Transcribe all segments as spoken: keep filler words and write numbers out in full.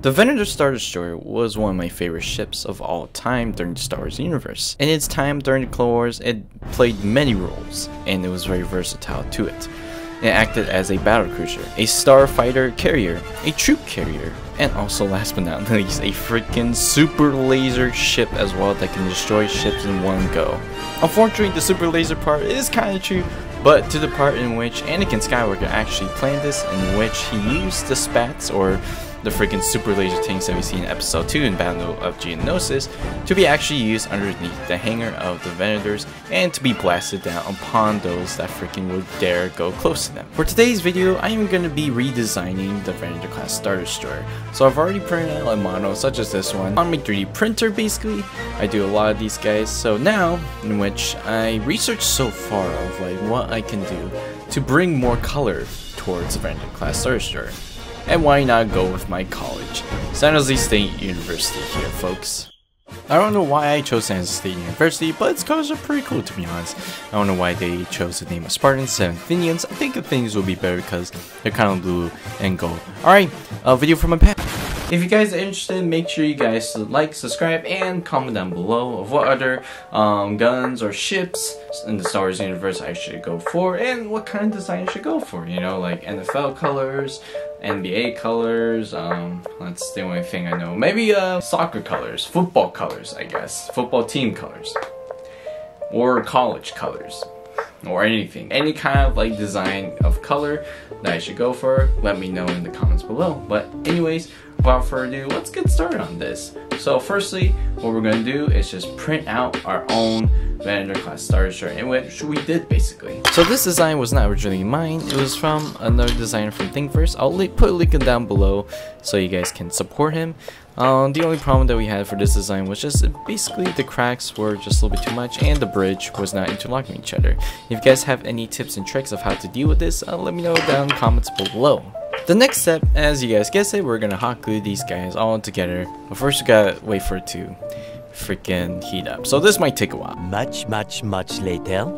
The Venator Star Destroyer was one of my favorite ships of all time during the Star Wars universe. In its time during the Clone Wars, it played many roles, and it was very versatile to it. It acted as a battle cruiser, a starfighter carrier, a troop carrier, and also last but not least, a freaking super laser ship as well that can destroy ships in one go. Unfortunately, the super laser part is kind of true, but to the part in which Anakin Skywalker actually planned this, in which he used the spats or the freaking super laser tanks that we see in episode two in Battle of Geonosis to be actually used underneath the hangar of the Venators and to be blasted down upon those that freaking would dare go close to them. For today's video, I am going to be redesigning the Venator class Star Destroyer. So I've already printed out a model such as this one on my three D printer basically. I do a lot of these guys, so now in which I researched so far of like what I can do to bring more color towards the Venator class Star Destroyer. And why not go with my college, San Jose State University here, folks. I don't know why I chose San Jose State University, but its colors are pretty cool to be honest. I don't know why they chose the name of Spartans instead of Athenians. I think Athenians will be better because they're kind of blue and gold. Alright, a video from my pet. If you guys are interested, make sure you guys like, subscribe, and comment down below of what other um, guns or ships in the Star Wars universe I should go for, and what kind of design I should go for. You know, like N F L colors, N B A colors, um, that's the only thing I know. Maybe uh, soccer colors, football colors, I guess. Football team colors. Or college colors. Or anything. Any kind of like design of color that I should go for, let me know in the comments below. But anyways, without further ado, let's get started on this. So firstly, what we're going to do is just print out our own Venator class Star Destroyer, in which we did basically. So this design was not originally mine, it was from another designer from Thingiverse. I'll put a link down below so you guys can support him. Um, the only problem that we had for this design was just basically the cracks were just a little bit too much and the bridge was not interlocking each other. If you guys have any tips and tricks of how to deal with this, uh, let me know down in the comments below. The next step, as you guys guessed it, we're gonna hot glue these guys all together. But first we gotta wait for it to freaking heat up. So this might take a while. Much, much, much later.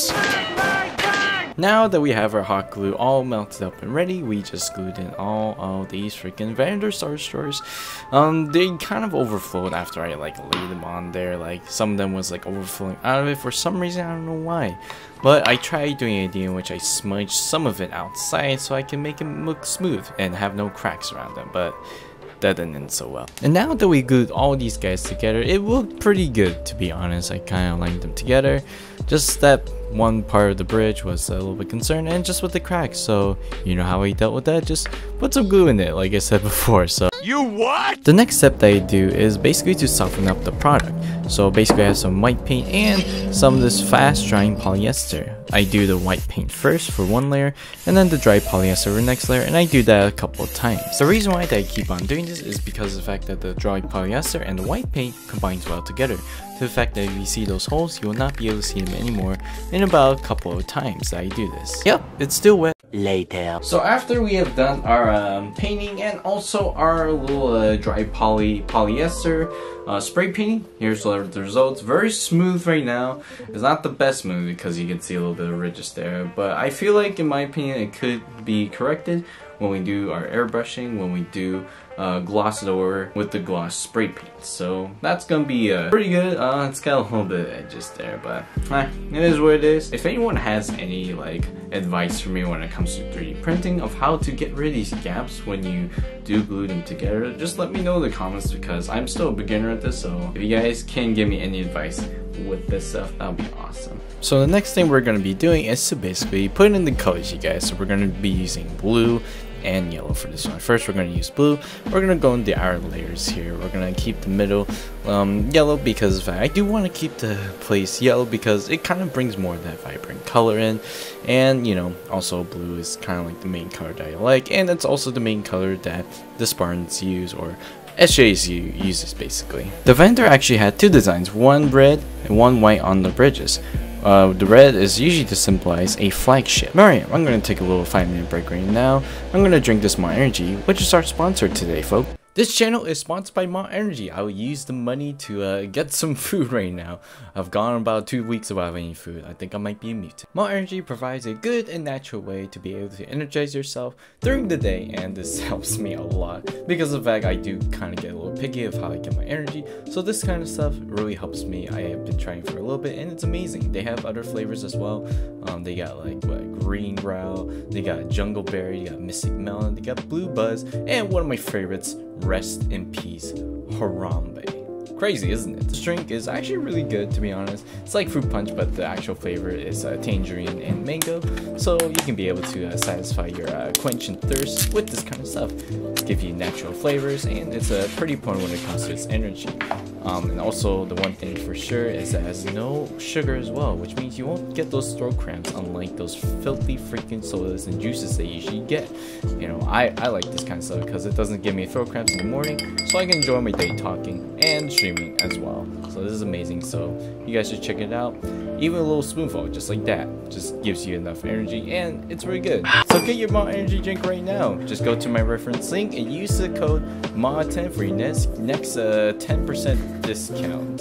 Now that we have our hot glue all melted up and ready, we just glued in all of these freaking Venator Star Destroyers. Um, they kind of overflowed after I like laid them on there. Like some of them was like overflowing out of it for some reason, I don't know why. But I tried doing an idea in which I smudged some of it outside so I can make them look smooth and have no cracks around them. But that didn't end so well. And now that we glued all these guys together, it looked pretty good to be honest. I kind of liked them together. Just that one part of the bridge was a little bit concerned, and just with the cracks. So you know how I dealt with that, just put some glue in it like I said before. So You what? the next step that I do is basically to soften up the product. So basically I have some white paint and some of this fast drying polyester. I do the white paint first for one layer and then the dry polyester for the next layer, and I do that a couple of times. The reason why that I keep on doing this is because of the fact that the dry polyester and the white paint combines well together. To the fact that if you see those holes, you will not be able to see them anymore in about a couple of times that I do this. Yep, it's still wet. Later. So after we have done our um, painting and also our little uh, dry poly polyester uh, spray painting, here's the results. Very smooth right now. It's not the best smooth because you can see a little bit of ridges there, but I feel like in my opinion it could be corrected when we do our airbrushing, when we do uh, gloss it over with the gloss spray paint. So that's gonna be uh, pretty good. Uh, it's got a little bit of edges there, but eh, it is what it is. If anyone has any like advice for me when it comes to three D printing of how to get rid of these gaps when you do glue them together, just let me know in the comments because I'm still a beginner at this. So if you guys can give me any advice with this stuff, that'll be awesome. So the next thing we're going to be doing is to basically put in the colors, you guys. So we're going to be using blue and yellow for this one. First we're going to use blue. We're going to go into our layers here. We're going to keep the middle um, yellow because I do want to keep the place yellow because it kind of brings more of that vibrant color in. And you know, also blue is kind of like the main color that I like, and it's also the main color that the Spartans use, or S J S U uses basically. The Venator actually had two designs, one red and one white on the bridges. Uh, the red is usually to symbolize a flagship. Alright, I'm going to take a little five minute break right now. I'm going to drink this Monster Energy, which is our sponsor today, folks. This channel is sponsored by Mont Energy. I will use the money to uh, get some food right now. I've gone about two weeks without any food. I think I might be a mutant. Mont Energy provides a good and natural way to be able to energize yourself during the day, and this helps me a lot because of the fact I do kind of get a little picky of how I get my energy. So this kind of stuff really helps me. I have been trying for a little bit and it's amazing. They have other flavors as well. Um, they got like what, green growl, they got jungle berry, they got mystic melon, they got blue buzz, and one of my favorites, rest in peace, Harambe. Crazy, isn't it? This drink is actually really good, to be honest. It's like fruit punch, but the actual flavor is uh, tangerine and mango, so you can be able to uh, satisfy your uh, quench and thirst with this kind of stuff. Give you natural flavors, and it's uh, pretty important when it comes to its energy. Um, and also, the one thing for sure is that it has no sugar as well, which means you won't get those throat cramps, unlike those filthy freaking sodas and juices they usually get. You know, I, I like this kind of stuff because it doesn't give me throat cramps in the morning, so I can enjoy my day talking and streaming as well. So this is amazing, so you guys should check it out. Even a little spoonful, just like that, just gives you enough energy, and it's really good. So get your Mont Energy drink right now. Just go to my reference link and use the code M A ten for your next, next uh, ten percent discount.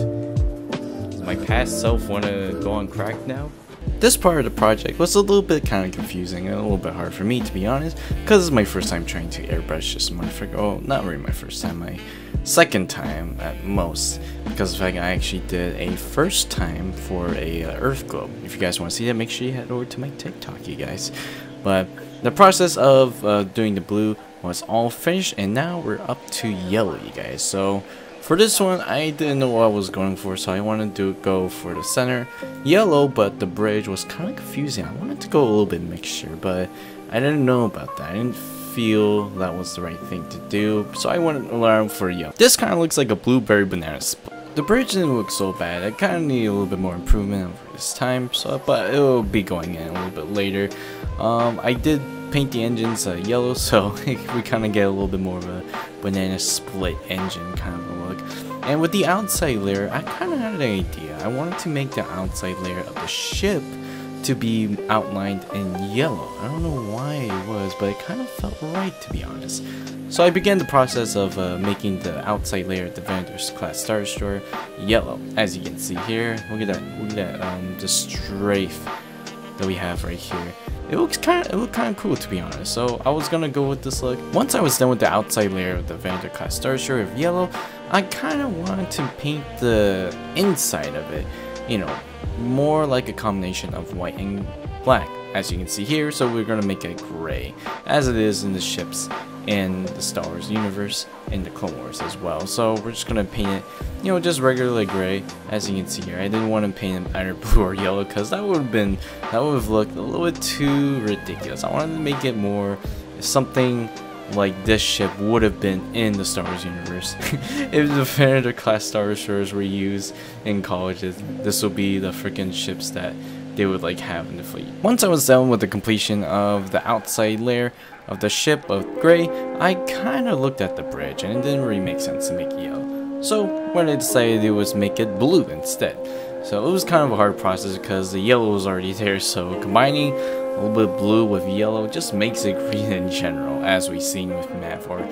Does my past self want to go on crack now? This part of the project was a little bit kind of confusing and a little bit hard for me, to be honest, because it's my first time trying to airbrush this motherfucker. Oh, not really my first time, my second time at most, because of the fact I actually did a first time for a uh, earth globe. If you guys want to see that, make sure you head over to my TikTok, you guys. But the process of uh, doing the blue was all finished, and now we're up to yellow, you guys. So for this one, I didn't know what I was going for, so I wanted to go for the center yellow, but the bridge was kind of confusing. I wanted to go a little bit mixture, but I didn't know about that. I didn't feel that was the right thing to do, so I went around for yellow. This kind of looks like a blueberry banana split. The bridge didn't look so bad. I kind of need a little bit more improvement over this time, so but it will be going in a little bit later. Um, I did paint the engines uh, yellow, so we kind of get a little bit more of a banana split engine kind of a look. And with the outside layer, I kind of had an idea. I wanted to make the outside layer of the ship to be outlined in yellow. I don't know why it was, but it kind of felt right, to be honest. So I began the process of uh, making the outside layer of the Vander's class Star Destroyer yellow. As you can see here, look at that, look at that, um, the strafe that we have right here. It looks kind of, it looked kind of cool, to be honest. So I was gonna go with this look. Once I was done with the outside layer of the Vander class Star Destroyer of yellow, I kind of wanted to paint the inside of it, you know, more like a combination of white and black, as you can see here. So we're gonna make it gray, as it is in the ships in the Star Wars universe, in the Clone Wars as well. So we're just gonna paint it, you know, just regularly gray, as you can see here. I didn't want to paint it either blue or yellow, because that would have been, that would have looked a little bit too ridiculous. I wanted to make it more something like this ship would have been in the Star Wars universe. If the Vander class Star Destroyers were used in colleges, this will be the freaking ships that they would like have in the fleet. Once I was done with the completion of the outside layer of the ship of gray, I kind of looked at the bridge and it didn't really make sense to make it yellow. So what I decided to do was make it blue instead. So it was kind of a hard process because the yellow was already there, so combining a little bit of blue with yellow just makes it green in general, as we've seen with math or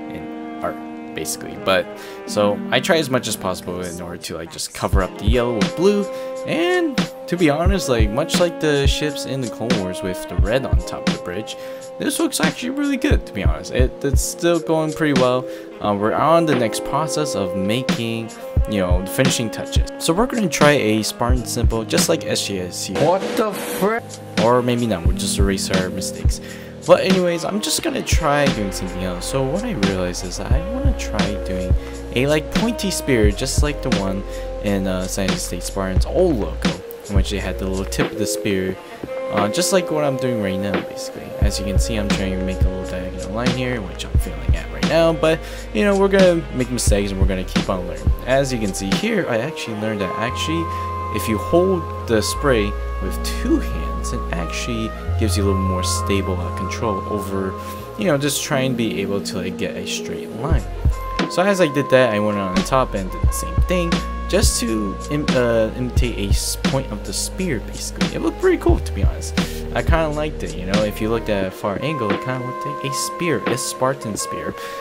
in art basically. But so I try as much as possible in order to like just cover up the yellow with blue, and to be honest, like much like the ships in the Clone Wars with the red on top of the bridge, this looks actually really good, to be honest. It, it's still going pretty well. Uh, we're on the next process of making, you know, the finishing touches. So we're going to try a Spartan symbol, just like S G S here. What the frick? Or maybe not, we'll just erase our mistakes. But anyways, I'm just going to try doing something else. So what I realized is that I want to try doing a like pointy spear, just like the one in uh, San Diego State Spartan's old logo, in which they had the little tip of the spear. Uh, just like what I'm doing right now, basically. As you can see, I'm trying to make a little diagonal line here, which I'm failing at right now, but, you know, we're gonna make mistakes and we're gonna keep on learning. As you can see here, I actually learned that actually, if you hold the spray with two hands, it actually gives you a little more stable uh, control over, you know, just trying to be able to, like, get a straight line. So as I did that, I went on the top and did the same thing, just to im uh, imitate a point of the spear, basically. It looked pretty cool, to be honest. I kind of liked it, you know. If you looked at a far angle, it kind of looked like a spear, a Spartan spear.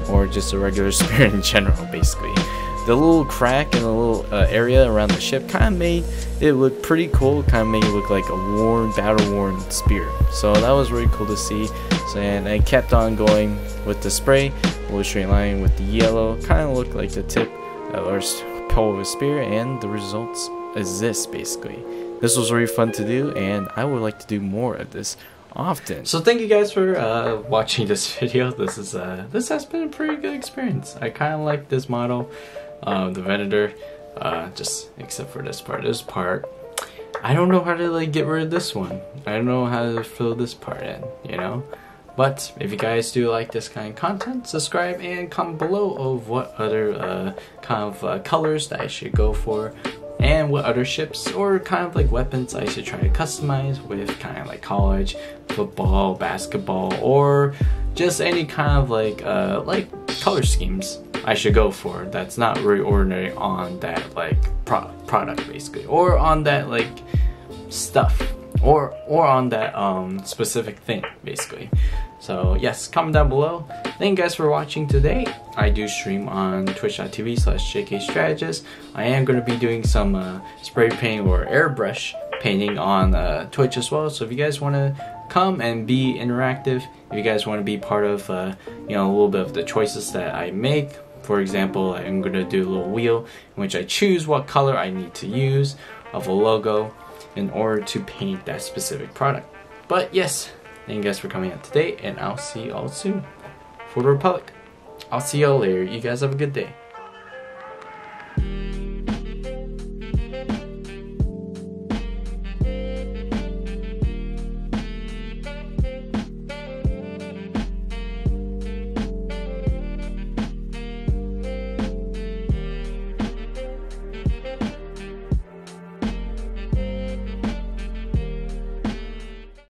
or just a regular spear in general, basically. The little crack in the little uh, area around the ship kind of made it look pretty cool, kind of made it look like a worn, battle-worn spear. So that was really cool to see. So, and I kept on going with the spray, a little straight line with the yellow, kind of looked like the tip of our pole of a spear, and the results is this, basically. This was really fun to do, and I would like to do more of this often. So thank you guys for uh, watching this video. This is uh, this has been a pretty good experience. I kind of like this model. Uh, the Venator, uh, just except for this part. This part, I don't know how to like get rid of this one. I don't know how to fill this part in, you know. But if you guys do like this kind of content, subscribe and comment below of what other uh, kind of uh, colors that I should go for, and what other ships or kind of like weapons I should try to customize with kind of like college, football, basketball, or just any kind of like uh, like color schemes I should go for that's not really ordinary on that like pro product basically, or on that like stuff, or or on that um specific thing basically. So yes, comment down below. Thank you guys for watching today. I do stream on twitch dot t v slash j k strategist. I am going to be doing some uh, spray paint or airbrush painting on uh, Twitch as well. So if you guys want to come and be interactive, if you guys want to be part of uh, you know, a little bit of the choices that I make. For example, I'm going to do a little wheel in which I choose what color I need to use of a logo in order to paint that specific product. But yes, thank you guys for coming out today, and I'll see you all soon for the Republic. I'll see y'all later. You guys have a good day.